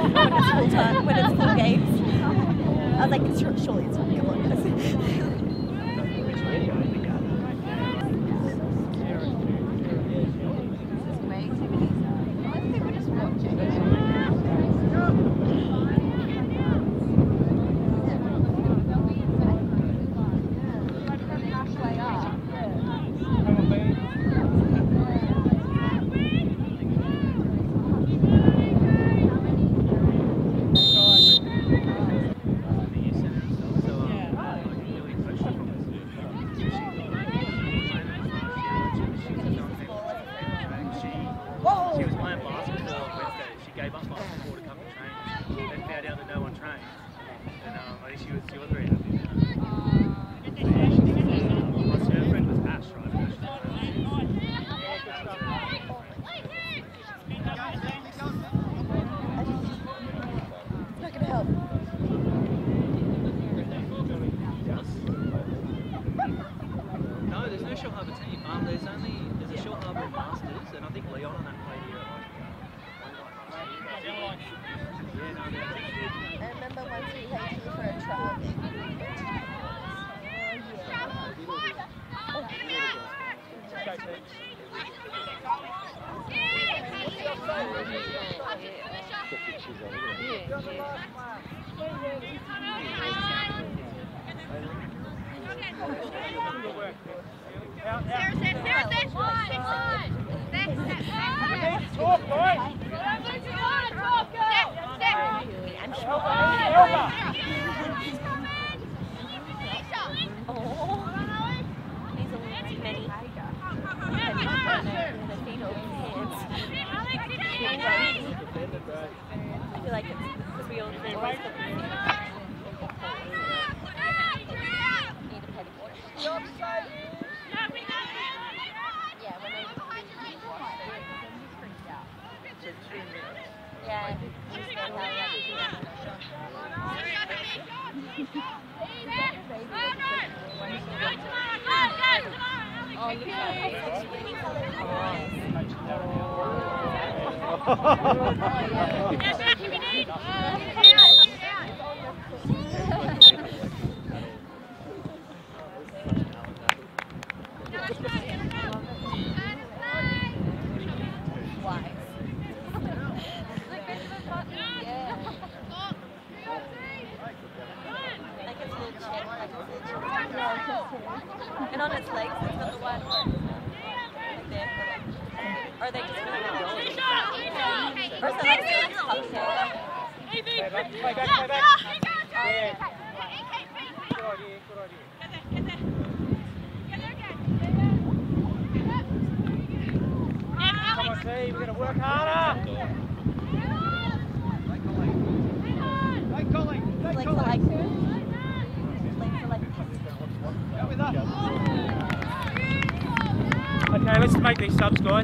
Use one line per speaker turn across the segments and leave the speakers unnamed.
when it's full games. I was like, surely it's not. Come on, guys.
People just watching.
There's no Shellharbour team. There's a Shellharbour Masters, and I think Leon on that played here.
I remember once we went here for a trial game. I feel like it's because we all need a pedicure. Yeah, and on its legs, it's got the white one. Like there. Or are they just really good? Or is it like puppy tail?
Play back. Yeah. Good idea. Come on, team, we're going to work harder. Okay, let's make these subs, guys.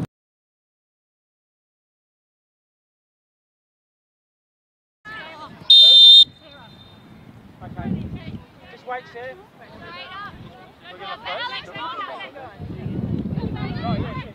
Okay. Just wait, Sam. We're going to play. Oh, yeah, go right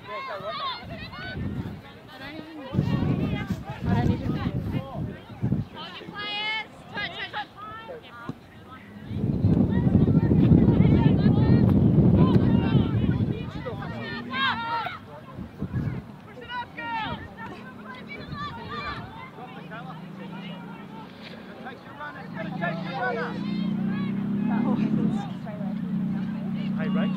Hey, Rach.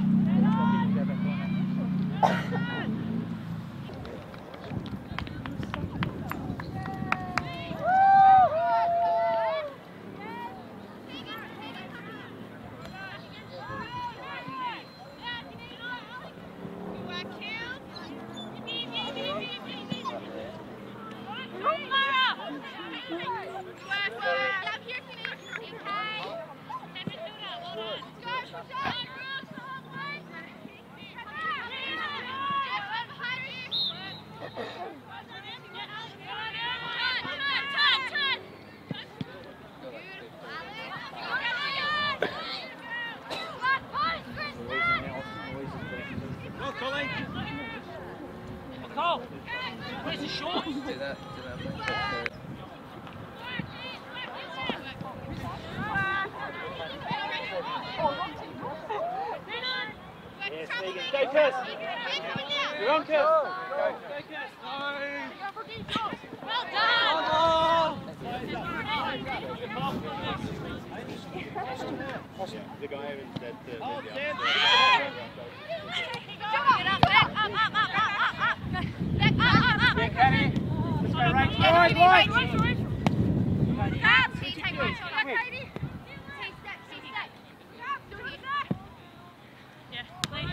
Cole, where's the shorts?
Do that.
Kiss. You're on, Kiss. Go, Kiss.
Well done.
The guy that
Get up, back, up. Back, up.
Yeah, Kenny. Let's go right.
Right. Take right shoulder. Take step. Do it here. Yeah, play.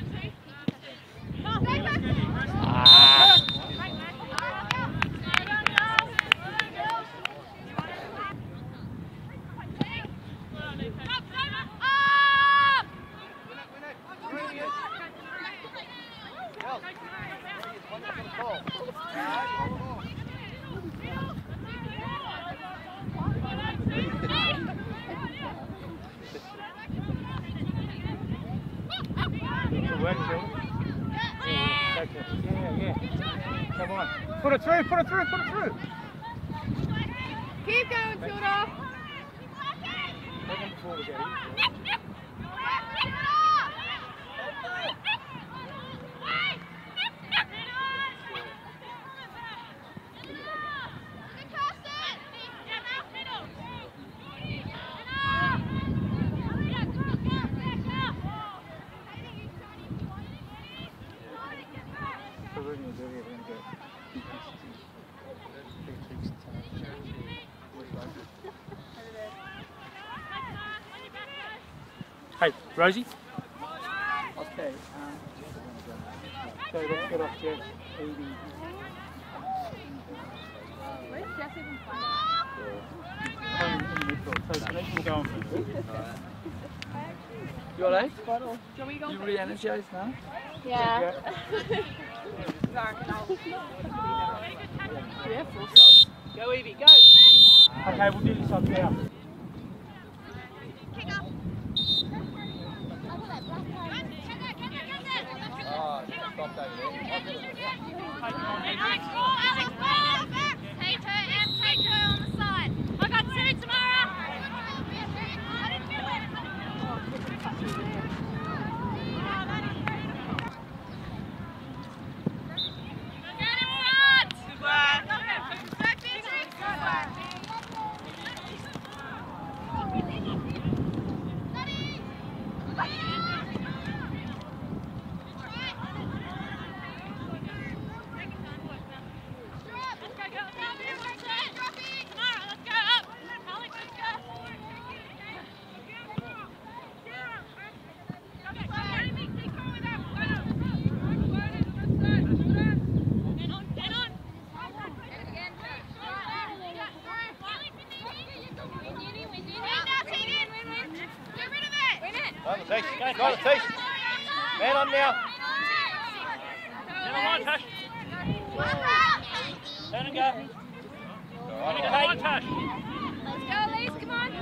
Good work, Phil. Yeah. Come on. Put it through.
Keep going, Tudor.
Before we go. Hey, Rosie. Okay. So let's get off Jess. Evie.
Where's Jess even from?
So Denise will go on first.
You alright?
Do we go?
You re-energized now?
Yeah.
Go Evie, go! Okay, we'll do this up here.
Kick up.
Stop that there.
Alex, ball! Take her on the side. I got two, Tamara. I didn't feel it. Get in front. Good work. Back, Beatrice. Good work.
Got it, Taste. Man on now.
Turn on, Tash. Turn and go. Come on, Tash.
Let's go, Elise, come on.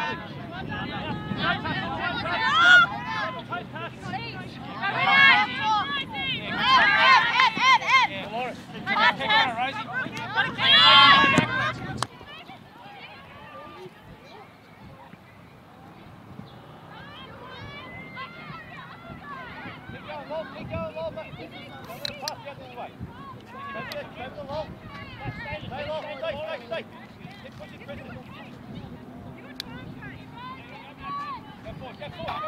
Keep going, Lob. Pass the other way. Stay long. Stay. Keep pushing, Chris. Go forward. Make it long.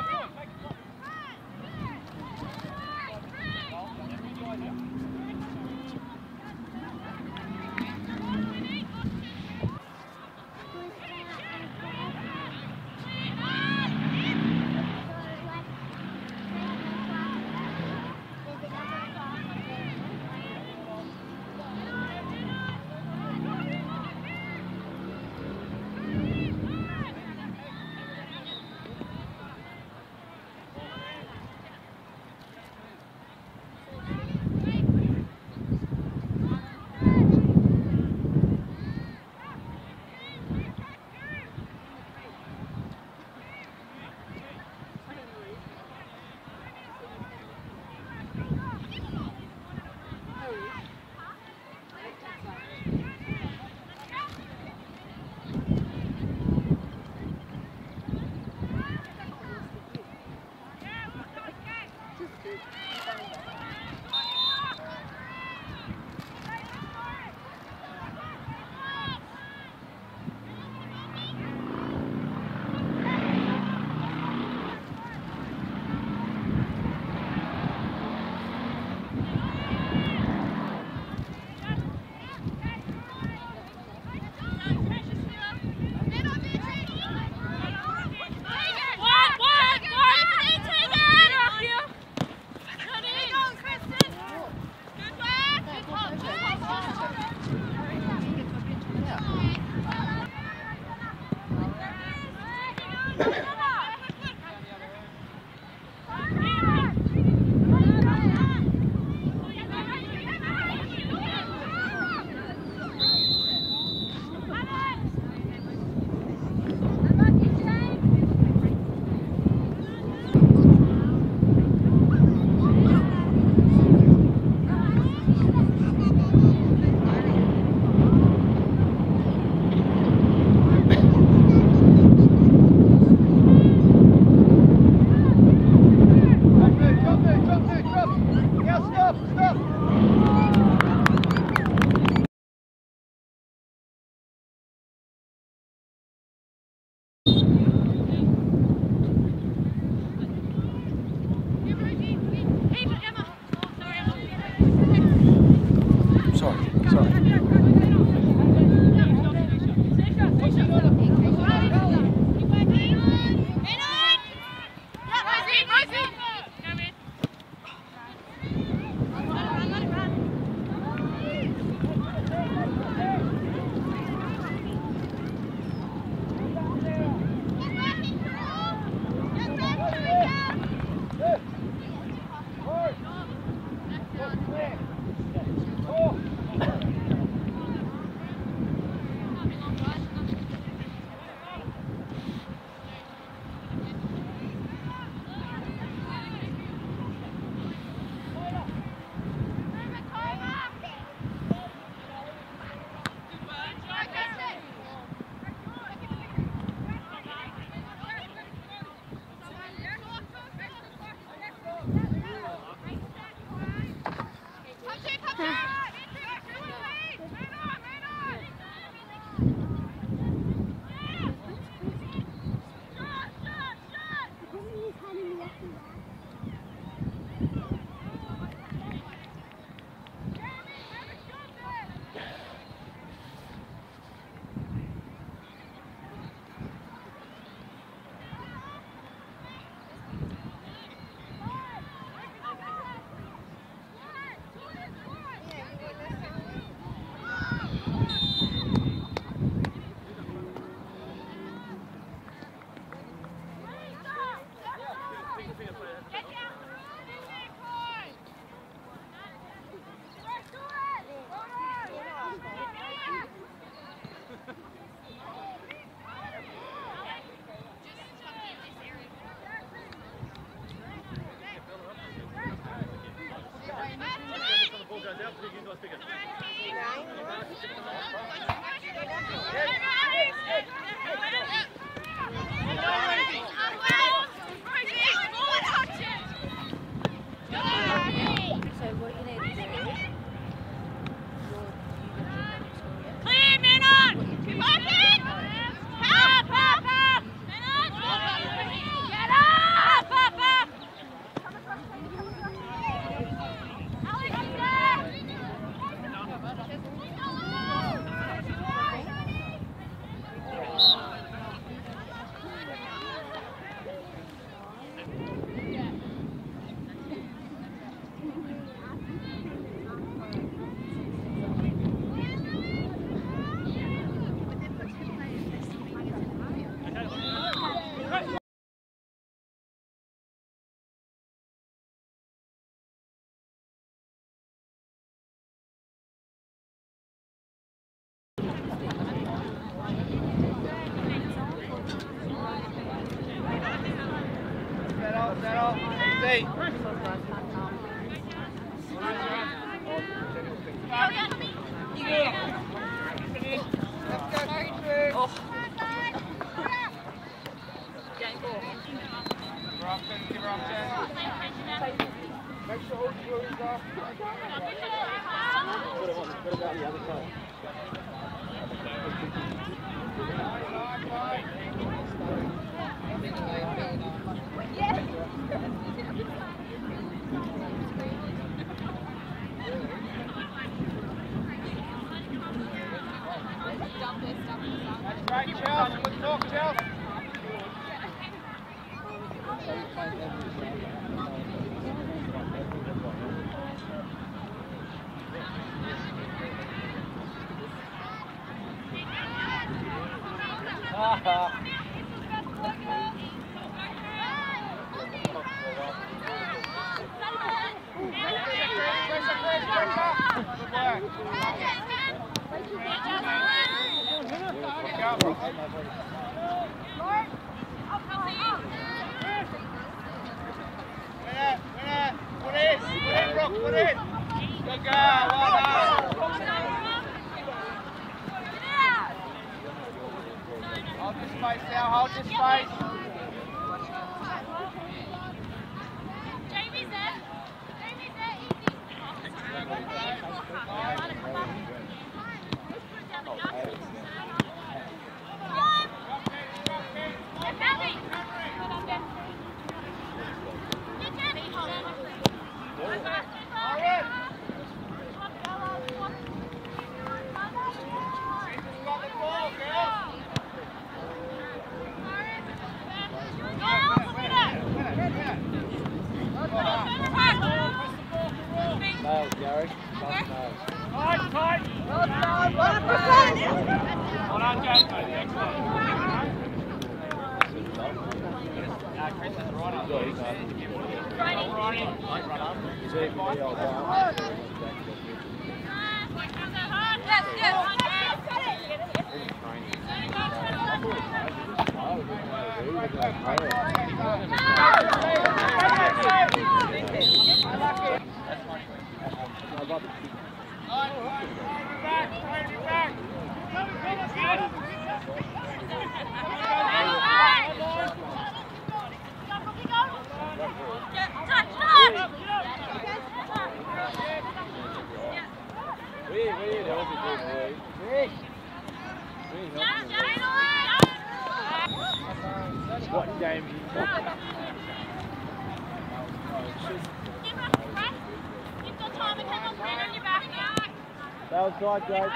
Outside, Jake.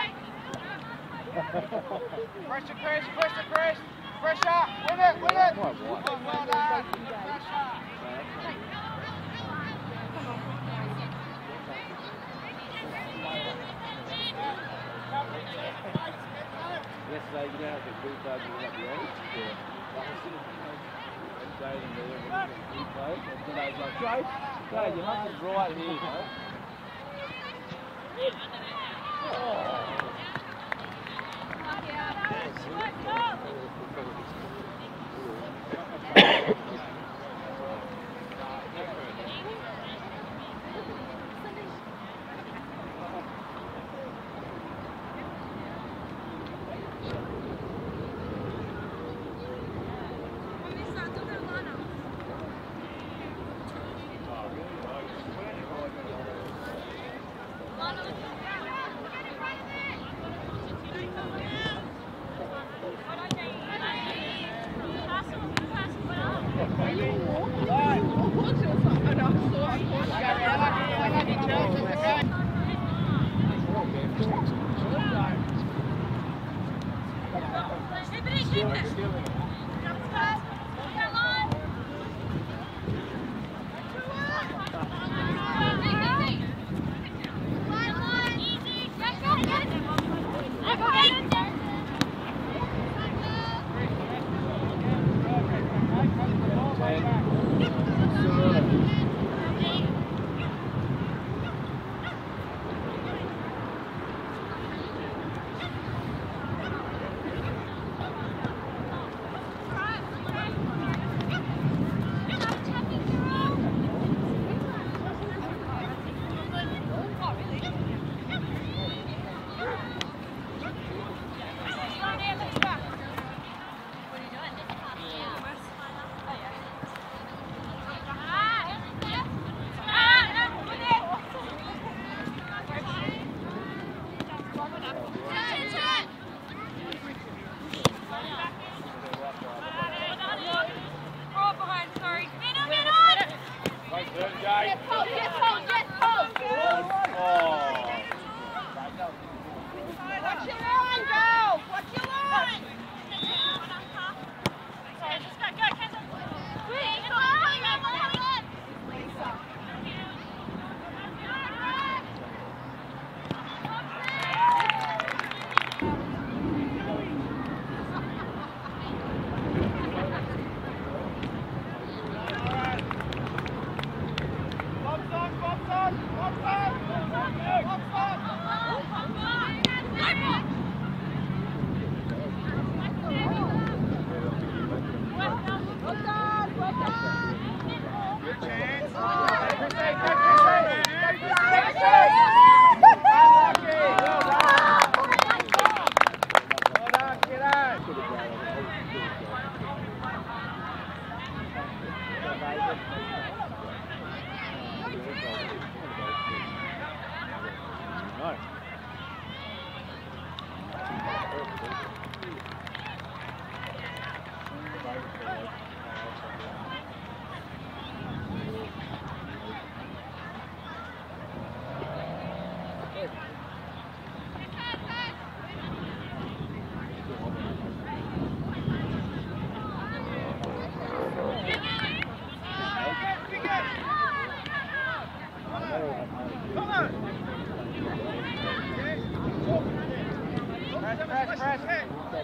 Pressure, Chris, pressure, Chris. Pressure, win it, win it. Well done. Yesterday, you know, the blue flag was at the end. Yeah. And Jade and Leah were the blue flag. And then I was like, Jade, your husband's right here, mate.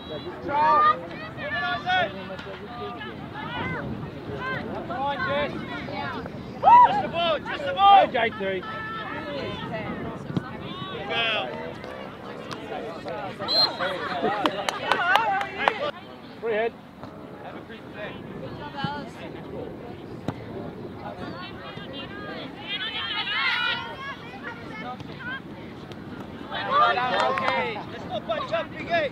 Just the ball, just the ball!
Go, J3. Free head.
Have a great day. Okay, let's not bunch up, big eight.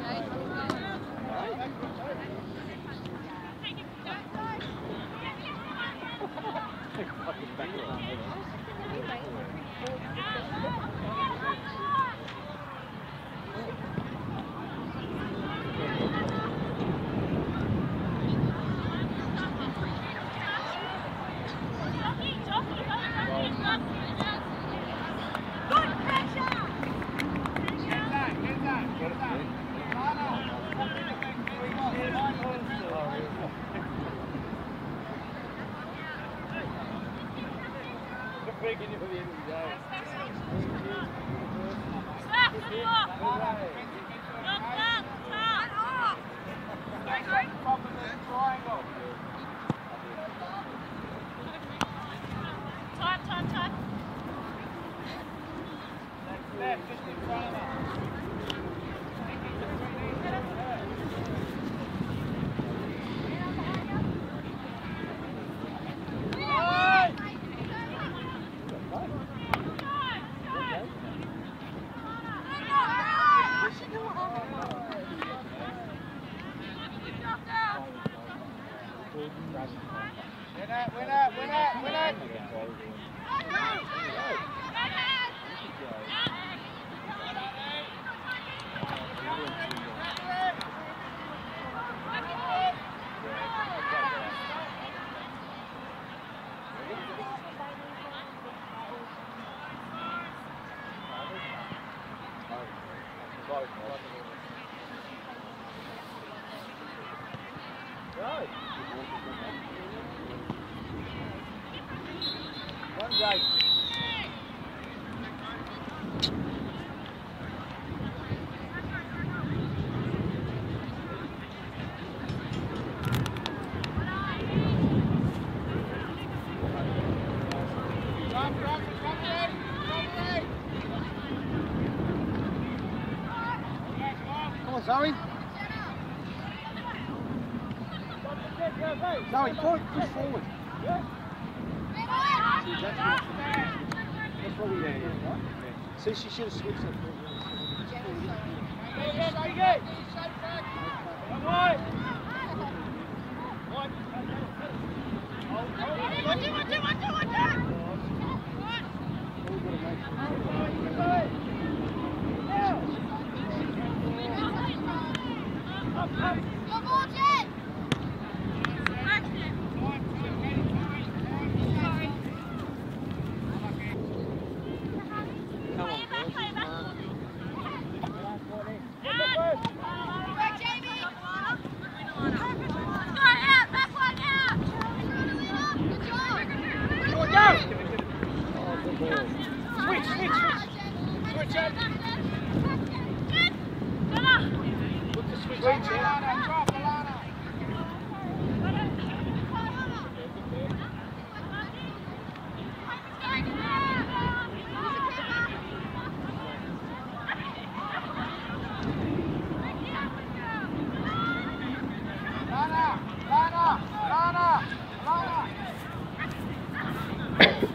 Zoe? Zoe, push forward. That's probably there, right? See, she should have switched it. Lana!